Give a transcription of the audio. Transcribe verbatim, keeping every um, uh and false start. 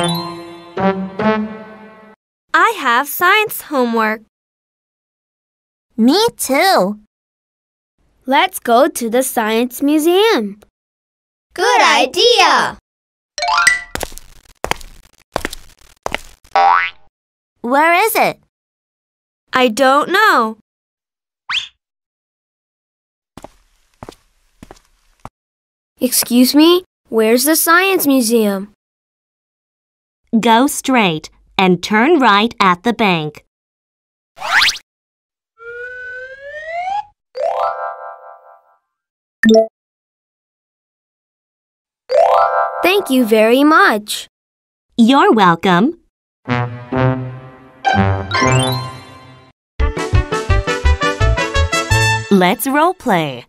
I have science homework. Me too. Let's go to the Science Museum. Good idea! Where is it? I don't know. Excuse me, where's the Science Museum? Go straight and turn right at the bank. Thank you very much. You're welcome. Let's role play.